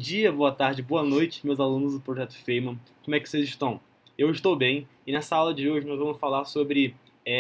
dia, boa tarde, boa noite, meus alunos do Projeto Feynman. Como é que vocês estão? Eu estou bem e nessa aula de hoje nós vamos falar sobre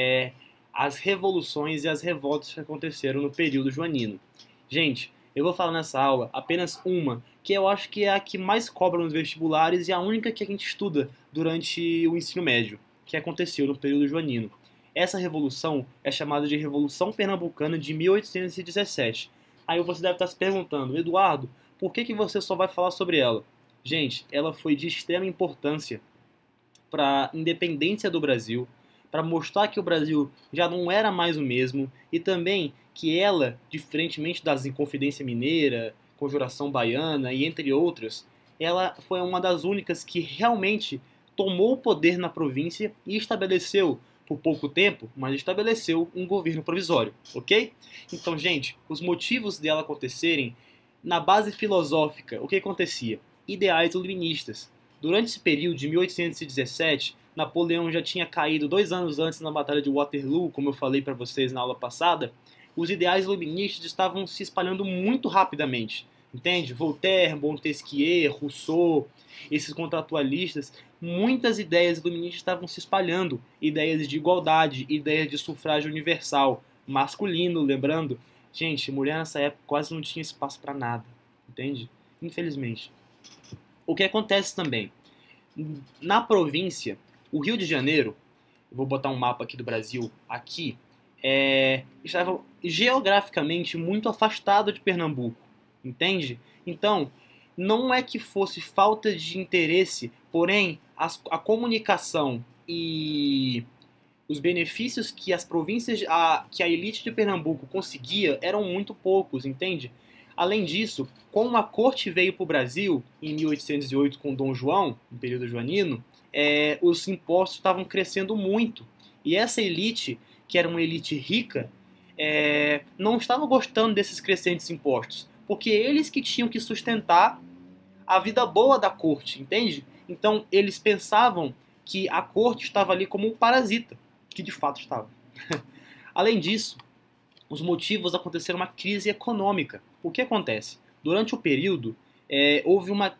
as revoluções e as revoltas que aconteceram no período joanino. Gente, eu vou falar nessa aula apenas uma, que eu acho que é a que mais cobra nos vestibulares e a única que a gente estuda durante o ensino médio, que aconteceu no período joanino. Essa revolução é chamada de Revolução Pernambucana de 1817. Aí você deve estar se perguntando, Eduardo, por que você só vai falar sobre ela? Gente, ela foi de extrema importância para a independência do Brasil, para mostrar que o Brasil já não era mais o mesmo e também que ela, diferentemente das Inconfidência Mineira, Conjuração Baiana e entre outras, ela foi uma das únicas que realmente tomou o poder na província e estabeleceu, por pouco tempo, mas estabeleceu um governo provisório, ok? Então, gente, os motivos dela acontecerem, na base filosófica, o que acontecia? Ideais iluministas. Durante esse período de 1817, Napoleão já tinha caído 2 anos antes na Batalha de Waterloo, como eu falei para vocês na aula passada. Os ideais iluministas estavam se espalhando muito rapidamente, entende? Voltaire, Montesquieu, Rousseau, esses contratualistas, muitas ideias iluministas estavam se espalhando, ideias de igualdade, ideias de sufrágio universal, masculino, lembrando, gente, mulher nessa época quase não tinha espaço para nada, entende? Infelizmente. O que acontece também? Na província, o Rio de Janeiro, vou botar um mapa aqui do Brasil, aqui, estava geograficamente muito afastado de Pernambuco, entende? Então, não é que fosse falta de interesse, porém, a comunicação e os benefícios que as províncias, que a elite de Pernambuco conseguia eram muito poucos, entende? Além disso, como a corte veio para o Brasil em 1808 com Dom João, no período joanino, os impostos estavam crescendo muito. E essa elite, que era uma elite rica, não estava gostando desses crescentes impostos, porque eles que tinham que sustentar a vida boa da corte, entende? Então eles pensavam que a corte estava ali como um parasita, que de fato estava. Além disso, os motivos aconteceram uma crise econômica. O que acontece? Durante o período, houve uma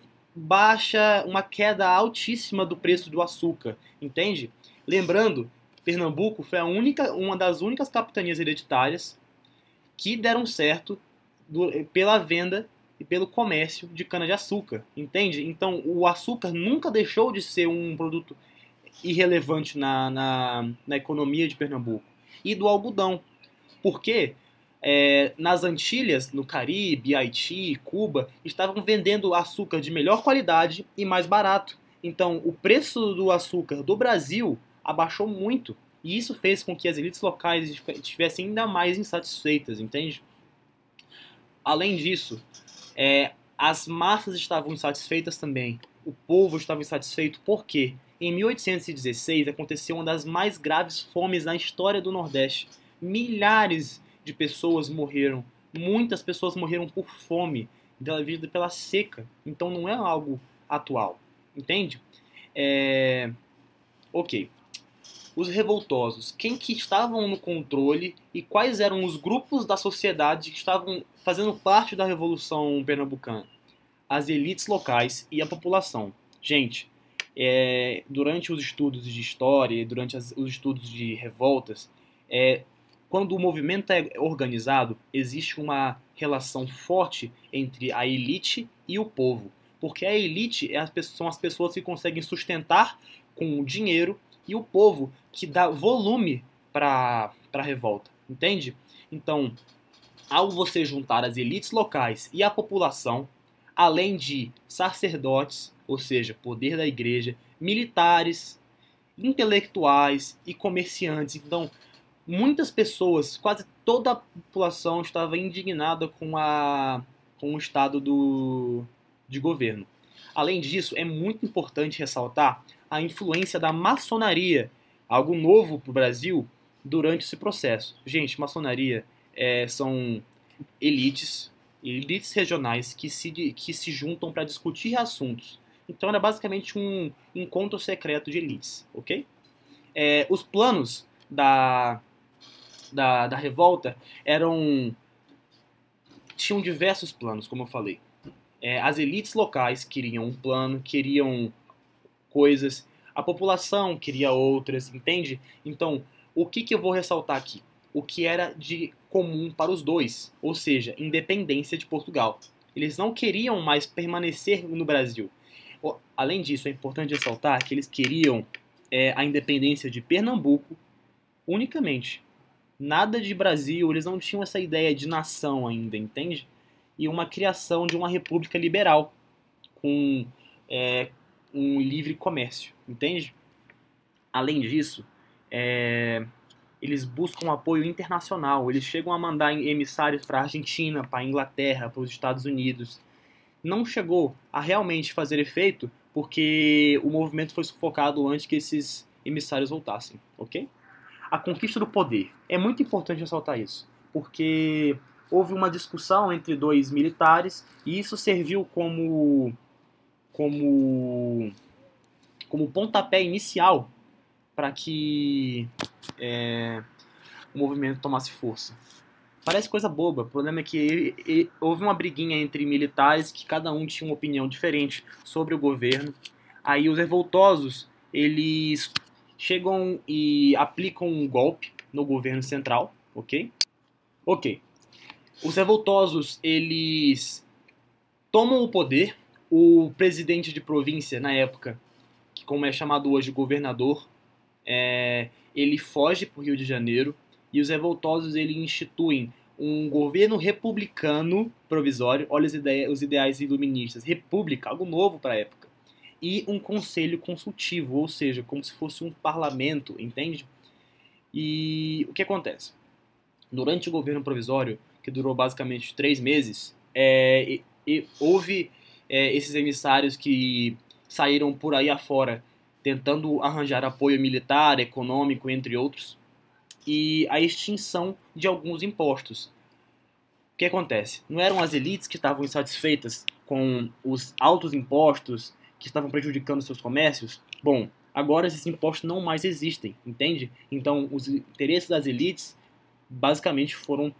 queda altíssima do preço do açúcar, entende? Lembrando, Pernambuco foi uma das únicas capitanias hereditárias que deram certo pela venda e pelo comércio de cana-de-açúcar, entende? Então, o açúcar nunca deixou de ser um produto irrelevante na economia de Pernambuco. E do algodão. Porque nas Antilhas, no Caribe, Haiti, Cuba, estavam vendendo açúcar de melhor qualidade e mais barato. Então, o preço do açúcar do Brasil abaixou muito. E isso fez com que as elites locais estivessem ainda mais insatisfeitas, entende? Além disso, as massas estavam insatisfeitas também. O povo estava insatisfeito porque em 1816 aconteceu uma das mais graves fomes na história do Nordeste. Milhares de pessoas morreram. Muitas pessoas morreram por fome, devido pela seca. Então não é algo atual. Entende? Ok. Os revoltosos. Quem que estavam no controle e quais eram os grupos da sociedade que estavam fazendo parte da Revolução Pernambucana? As elites locais e a população. Gente, durante os estudos de história, durante os estudos de revoltas, quando o movimento é organizado, existe uma relação forte entre a elite e o povo. Porque a elite são as pessoas que conseguem sustentar com o dinheiro e o povo que dá volume para a revolta. Entende? Então, ao você juntar as elites locais e a população, além de sacerdotes, ou seja, poder da igreja, militares, intelectuais e comerciantes. Então, muitas pessoas, quase toda a população estava indignada com o estado de governo. Além disso, é muito importante ressaltar a influência da maçonaria, algo novo para o Brasil, durante esse processo. Gente, maçonaria são elites regionais que se juntam para discutir assuntos. Então era basicamente um encontro secreto de elites, ok? Os planos da revolta tinham diversos planos, como eu falei. As elites locais queriam um plano, queriam coisas, a população queria outras, entende? Então, o que eu vou ressaltar aqui? O que era de comum para os dois, ou seja, independência de Portugal. Eles não queriam mais permanecer no Brasil. Além disso, é importante ressaltar que eles queriam a independência de Pernambuco unicamente. Nada de Brasil, eles não tinham essa ideia de nação ainda, entende? E uma criação de uma república liberal, com um livre comércio, entende? Além disso, eles buscam apoio internacional, eles chegam a mandar emissários para a Argentina, para a Inglaterra, para os Estados Unidos. Não chegou a realmente fazer efeito porque o movimento foi sufocado antes que esses emissários voltassem, ok? A conquista do poder. É muito importante ressaltar isso, porque houve uma discussão entre dois militares e isso serviu como pontapé inicial para que o movimento tomasse força. Parece coisa boba, o problema é que houve uma briguinha entre militares que cada um tinha uma opinião diferente sobre o governo. Aí os revoltosos, eles chegam e aplicam um golpe no governo central, ok? Ok. Os revoltosos, eles tomam o poder. O presidente de província, na época, que como é chamado hoje governador, ele foge para o Rio de Janeiro e os revoltosos eles instituem um governo republicano provisório, olha os ideais iluministas, república, algo novo para a época, e um conselho consultivo, ou seja, como se fosse um parlamento, entende? E o que acontece? Durante o governo provisório, que durou basicamente 3 meses, houve esses emissários que saíram por aí afora tentando arranjar apoio militar, econômico, entre outros, e a extinção de alguns impostos. O que acontece? Não eram as elites que estavam insatisfeitas com os altos impostos que estavam prejudicando seus comércios? Bom, agora esses impostos não mais existem, entende? Então, os interesses das elites basicamente foram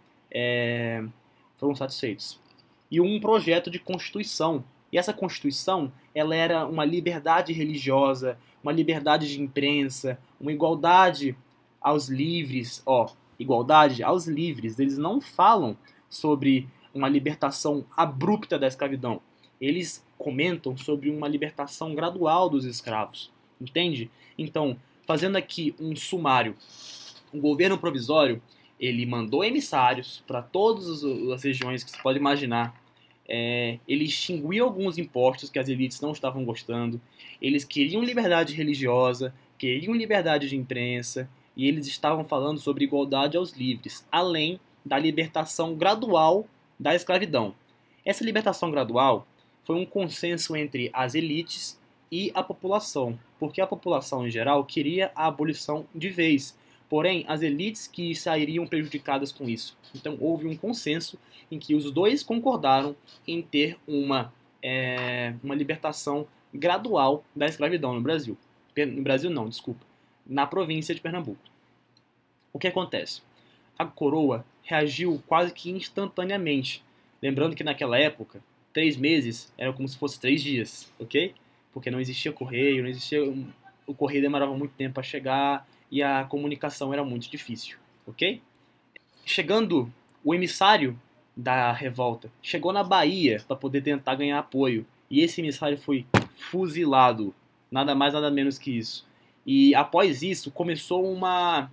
satisfeitos. E um projeto de constituição. E essa constituição, ela era uma liberdade religiosa, uma liberdade de imprensa, uma igualdade aos livres, igualdade aos livres. Eles não falam sobre uma libertação abrupta da escravidão. Eles comentam sobre uma libertação gradual dos escravos, entende? Então, fazendo aqui um sumário, o governo provisório, ele mandou emissários para todas as regiões que você pode imaginar. Ele extinguiu alguns impostos que as elites não estavam gostando. Eles queriam liberdade religiosa, queriam liberdade de imprensa, e eles estavam falando sobre igualdade aos livres, além da libertação gradual da escravidão. Essa libertação gradual foi um consenso entre as elites e a população, porque a população em geral queria a abolição de vez. Porém, as elites que sairiam prejudicadas com isso. Então, houve um consenso em que os dois concordaram em ter uma libertação gradual da escravidão no Brasil. No Brasil não, desculpa. Na província de Pernambuco. O que acontece? A coroa reagiu quase que instantaneamente. Lembrando que naquela época, 3 meses era como se fosse 3 dias, ok? Porque não existia correio, o correio demorava muito tempo para chegar e a comunicação era muito difícil, ok? Chegando, o emissário da revolta chegou na Bahia para poder tentar ganhar apoio e esse emissário foi fuzilado, nada mais nada menos que isso. E após isso começou uma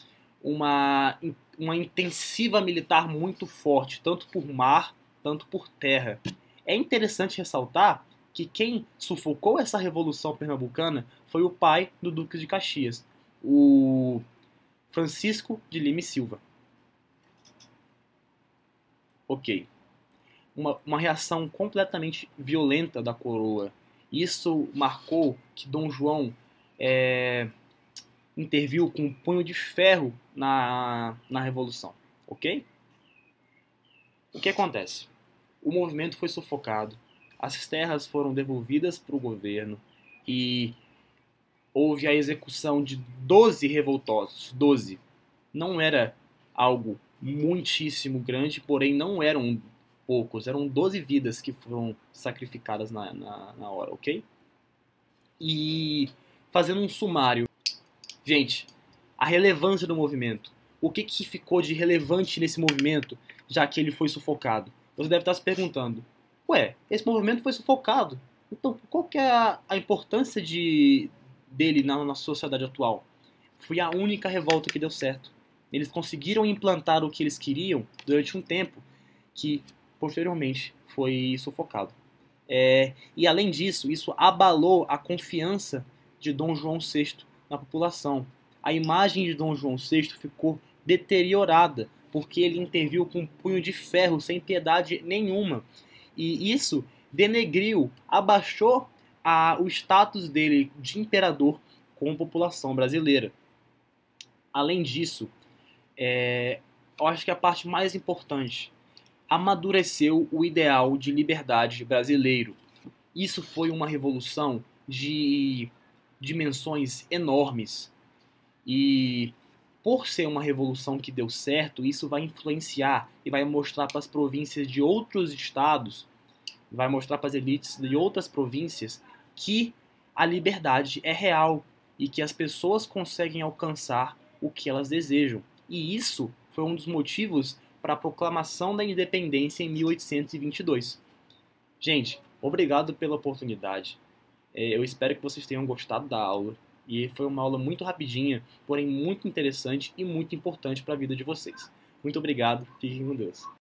intensiva militar muito forte, tanto por mar, tanto por terra. É interessante ressaltar que quem sufocou essa revolução pernambucana foi o pai do Duque de Caxias, o Francisco de Lima e Silva. Ok. Uma reação completamente violenta da coroa. Isso marcou que Dom João interviu com um punho de ferro na revolução. Ok? O que acontece? O movimento foi sufocado, as terras foram devolvidas para o governo e houve a execução de 12 revoltosos. 12. Não era algo muitíssimo grande, porém não eram poucos, eram 12 vidas que foram sacrificadas na hora, ok? E fazendo um sumário, gente, a relevância do movimento. O que ficou de relevante nesse movimento, já que ele foi sufocado? Você deve estar se perguntando, ué, esse movimento foi sufocado, então qual que é a importância dele na sociedade atual? Foi a única revolta que deu certo. Eles conseguiram implantar o que eles queriam durante um tempo que, posteriormente, foi sufocado. E além disso, isso abalou a confiança de Dom João VI na população. A imagem de Dom João VI ficou deteriorada, porque ele interviu com um punho de ferro, sem piedade nenhuma. E isso denegriu, abaixou o status dele de imperador com a população brasileira. Além disso, eu acho que a parte mais importante, amadureceu o ideal de liberdade brasileiro. Isso foi uma revolução de dimensões enormes. E por ser uma revolução que deu certo, isso vai influenciar e vai mostrar para as províncias de outros estados, vai mostrar para as elites de outras províncias que a liberdade é real e que as pessoas conseguem alcançar o que elas desejam. E isso foi um dos motivos para a proclamação da independência em 1822. Gente, obrigado pela oportunidade. Eu espero que vocês tenham gostado da aula. E foi uma aula muito rapidinha, porém muito interessante e muito importante para a vida de vocês. Muito obrigado, fiquem com Deus.